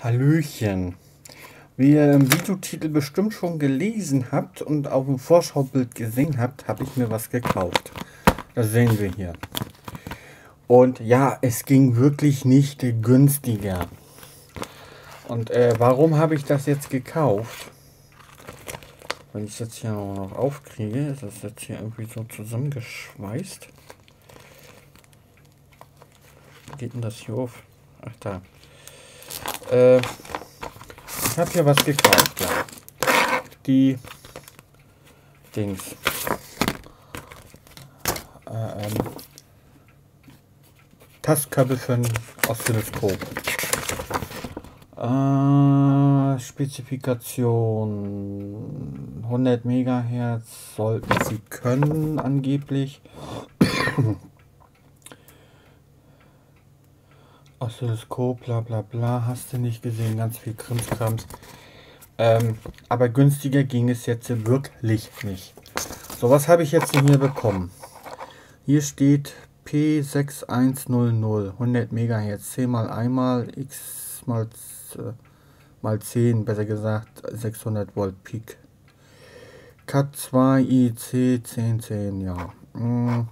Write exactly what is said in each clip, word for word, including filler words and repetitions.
Hallöchen. Wie ihr im Videotitel bestimmt schon gelesen habt und auf dem Vorschaubild gesehen habt, habe ich mir was gekauft. Das sehen wir hier. Und ja, es ging wirklich nicht günstiger. Und äh, warum habe ich das jetzt gekauft? Wenn ich es jetzt hier noch aufkriege, ist das jetzt hier irgendwie so zusammengeschweißt. Wie geht denn das hier auf? Ach da. Äh, ich habe hier was gekauft, ja. Die Dings. Äh, ähm, Tastkabel für ein Oszilloskop. Äh, Spezifikation hundert Megahertz sollten sie können, angeblich. Oszilloskop, bla bla bla, hast du nicht gesehen, ganz viel Krimskrams. Ähm, aber günstiger ging es jetzt wirklich nicht. So, was habe ich jetzt hier bekommen? Hier steht P sechs eins null null, hundert Megahertz, C mal einmal, X mal, äh, mal zehn, besser gesagt, sechshundert Volt Peak. Cat zwei I C zehn zehn, ja. Hm.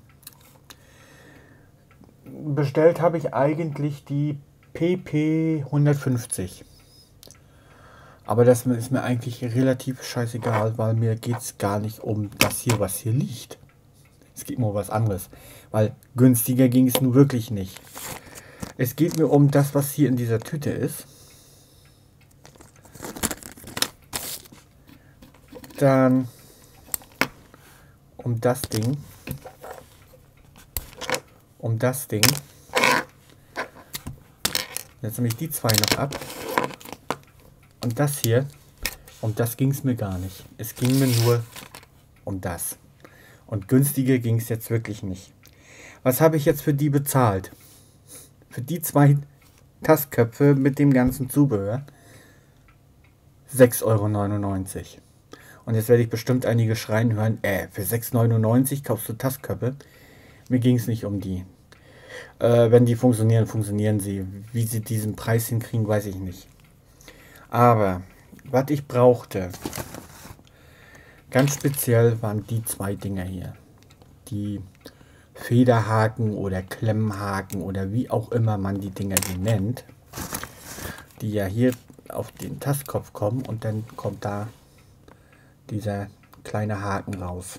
Bestellt habe ich eigentlich die P P hundertfünfzig. Aber das ist mir eigentlich relativ scheißegal, weil mir geht es gar nicht um das hier, was hier liegt. Es geht mir um was anderes. Weil günstiger ging es nun wirklich nicht. Es geht mir um das, was hier in dieser Tüte ist. Dann um das Ding. Um das Ding. Jetzt nehme ich die zwei noch ab. Und das hier, um das ging es mir gar nicht. Es ging mir nur um das. Und günstiger ging es jetzt wirklich nicht. Was habe ich jetzt für die bezahlt? Für die zwei Tastköpfe mit dem ganzen Zubehör sechs Euro neunundneunzig. Und jetzt werde ich bestimmt einige schreien hören, äh, für sechs Euro neunundneunzig kaufst du Tastköpfe. Mir ging es nicht um die. Äh, wenn die funktionieren, funktionieren sie. Wie sie diesen Preis hinkriegen, weiß ich nicht. Aber was ich brauchte, ganz speziell waren die zwei Dinger hier. Die Federhaken oder Klemmhaken oder wie auch immer man die Dinger die nennt. Die ja hier auf den Tastkopf kommen und dann kommt da dieser kleine Haken raus.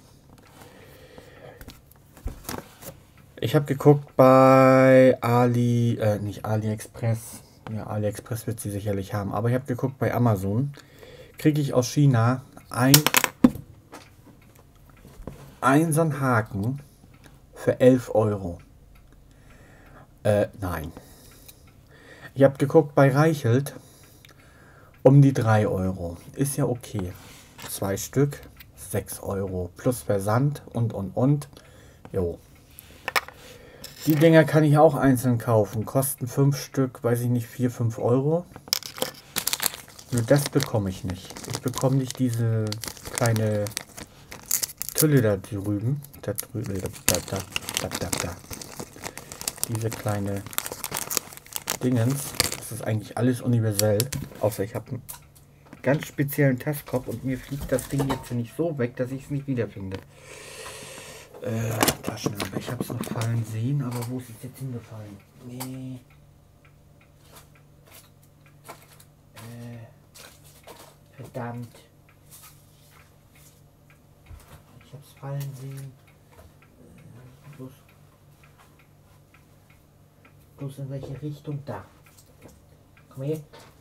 Ich habe geguckt bei Ali, äh, nicht AliExpress, ja, AliExpress wird sie sicherlich haben, aber ich habe geguckt bei Amazon, kriege ich aus China ein, ein so einen Haken für elf Euro. Äh, nein. Ich habe geguckt bei Reichelt um die drei Euro. Ist ja okay. Zwei Stück, sechs Euro plus Versand und und und. Jo. Die Dinger kann ich auch einzeln kaufen. Kosten fünf Stück, weiß ich nicht, vier, fünf Euro. Nur das bekomme ich nicht. Ich bekomme nicht diese kleine Tülle da drüben. Da drüben, da, da, da, da, da, da. Diese kleine Dingens. Das ist eigentlich alles universell. Außer ich habe einen ganz speziellen Tastkopf und mir fliegt das Ding jetzt nicht so weg, dass ich es nicht wiederfinde. Äh, Taschenlampe. Ich habe es noch fallen sehen, aber wo ist es jetzt hingefallen? Nee. Äh, verdammt. Ich habe es fallen sehen. Äh, bloß, bloß in welche Richtung? Da. Komm her.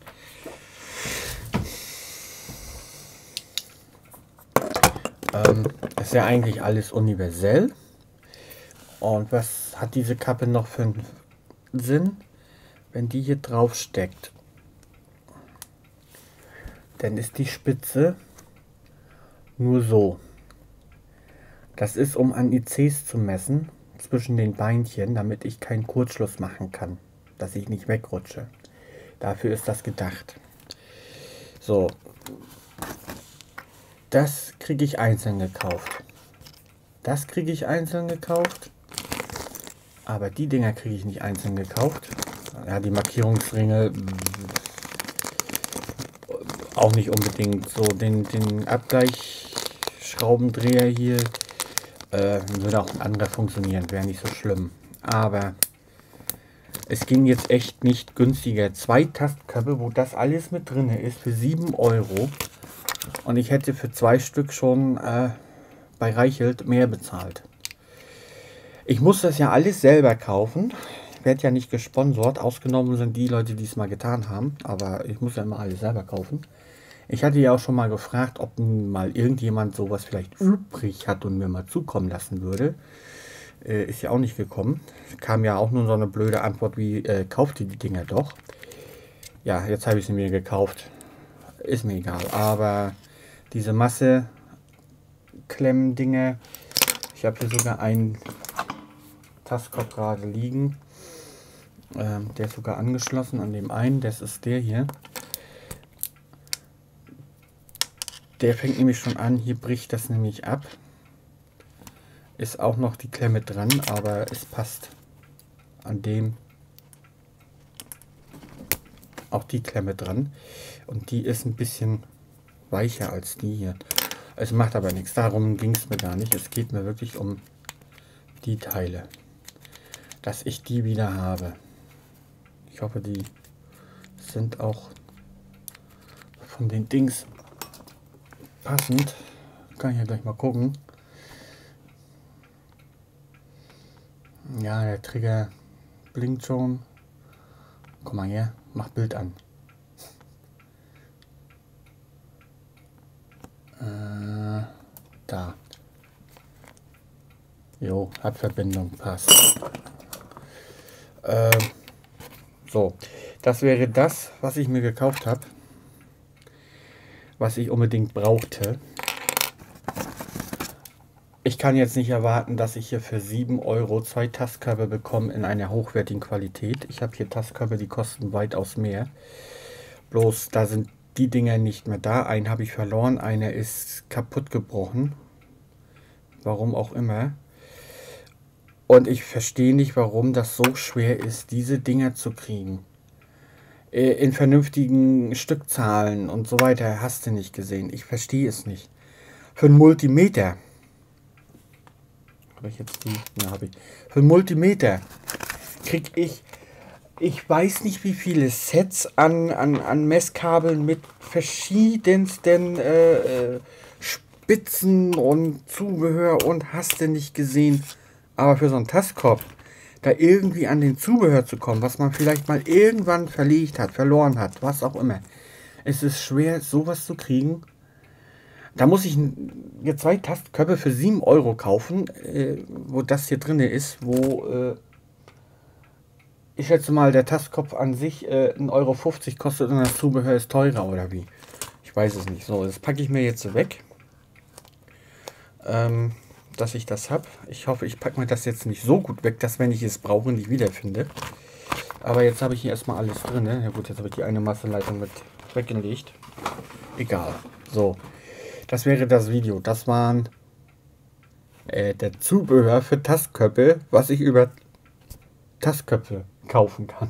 Ähm, ist ja eigentlich alles universell. Und was hat diese Kappe noch für einen Sinn? Wenn die hier drauf steckt, dann ist die Spitze nur so. Das ist, um an I Cs zu messen zwischen den Beinchen, damit ich keinen Kurzschluss machen kann, dass ich nicht wegrutsche. Dafür ist das gedacht. So. Das kriege ich einzeln gekauft. Das kriege ich einzeln gekauft. Aber die Dinger kriege ich nicht einzeln gekauft. Ja, die Markierungsringe auch nicht unbedingt so. Den, den Abgleichsschraubendreher hier äh, würde auch ein anderer funktionieren, wäre nicht so schlimm. Aber es ging jetzt echt nicht günstiger. Zwei Tastkörbe, wo das alles mit drin ist, für sieben Euro. Und ich hätte für zwei Stück schon äh, bei Reichelt mehr bezahlt. Ich muss das ja alles selber kaufen. Ich werde ja nicht gesponsert. Ausgenommen sind die Leute, die es mal getan haben. Aber ich muss ja immer alles selber kaufen. Ich hatte ja auch schon mal gefragt, ob mal irgendjemand sowas vielleicht übrig hat und mir mal zukommen lassen würde. Äh, ist ja auch nicht gekommen. Kam ja auch nur so eine blöde Antwort wie, äh, kauft ihr die Dinger doch. Ja, jetzt habe ich sie mir gekauft. Ist mir egal. Aber diese Masse Klemmdinger. Ich habe hier sogar einen Tastkopf gerade liegen. Ähm, der ist sogar angeschlossen an dem einen. Das ist der hier. Der fängt nämlich schon an. Hier bricht das nämlich ab. Ist auch noch die Klemme dran, aber es passt an dem auch die Klemme dran. Und die ist ein bisschen weicher als die hier. Es macht aber nichts. Darum ging es mir gar nicht. Es geht mir wirklich um die Teile. Dass ich die wieder habe. Ich hoffe, die sind auch von den Dings passend. Kann ich ja gleich mal gucken. Ja, der Trigger blinkt schon. Guck mal her, mach Bild an. Äh, da. Jo, hat Verbindung, passt. Äh, so, das wäre das, was ich mir gekauft habe. Was ich unbedingt brauchte. Ich kann jetzt nicht erwarten, dass ich hier für sieben Euro zwei Tastkörbe bekomme in einer hochwertigen Qualität. Ich habe hier Tastkörbe, die kosten weitaus mehr. Bloß da sind die Dinger nicht mehr da. Einen habe ich verloren, einer ist kaputt gebrochen. Warum auch immer. Und ich verstehe nicht, warum das so schwer ist, diese Dinger zu kriegen. In vernünftigen Stückzahlen und so weiter hast du nicht gesehen. Ich verstehe es nicht. Für einen Multimeter. Habe ich jetzt die? Ja, habe ich. Für einen Multimeter kriege ich, ich weiß nicht wie viele Sets an, an, an Messkabeln mit verschiedensten äh, Spitzen und Zubehör und hast du nicht gesehen. Aber für so einen Tastkopf, da irgendwie an den Zubehör zu kommen, was man vielleicht mal irgendwann verlegt hat, verloren hat, was auch immer. Es ist schwer, sowas zu kriegen. Da muss ich jetzt zwei Tastkörbe für sieben Euro kaufen, äh, wo das hier drin ist, wo äh, ich schätze mal, der Tastkopf an sich äh, ein Euro fünfzig kostet und das Zubehör ist teurer oder wie. Ich weiß es nicht. So, das packe ich mir jetzt so weg. Ähm, dass ich das habe. Ich hoffe, ich packe mir das jetzt nicht so gut weg, dass wenn ich es brauche, nicht wiederfinde. Aber jetzt habe ich hier erstmal alles drin. Ne? Ja gut, jetzt habe ich die eine Massenleitung mit weggelegt. Egal. So, das wäre das Video. Das waren äh, der Zubehör für Tastköpfe, was ich über Tastköpfe kaufen kann.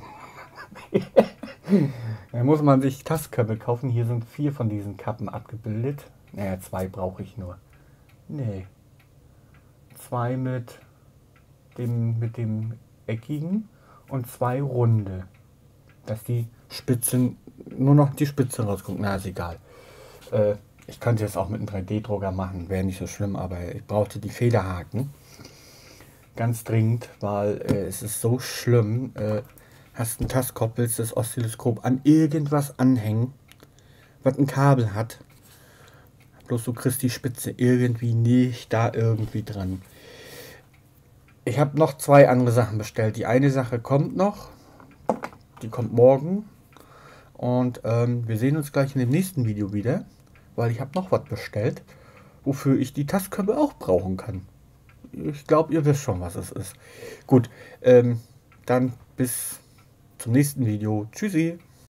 Da muss man sich Tastköpfe kaufen. Hier sind vier von diesen Kappen abgebildet. Naja, zwei brauche ich nur. Nee. Zwei mit dem, mit dem eckigen und zwei runde. Dass die Spitzen, nur noch die Spitze rausgucken. Na, ist egal. Äh, ich könnte es auch mit einem drei D Drucker machen. Wäre nicht so schlimm, aber ich brauchte die Federhaken. Ganz dringend, weil äh, es ist so schlimm. Äh, hast einen Tastkopf, willst das Oszilloskop an irgendwas anhängen, was ein Kabel hat. Bloß du kriegst die Spitze irgendwie nicht da irgendwie dran. Ich habe noch zwei andere Sachen bestellt. Die eine Sache kommt noch. Die kommt morgen. Und ähm, wir sehen uns gleich in dem nächsten Video wieder. Weil ich habe noch was bestellt, wofür ich die Tastkörbe auch brauchen kann. Ich glaube, ihr wisst schon, was es ist. Gut, ähm, dann bis zum nächsten Video. Tschüssi.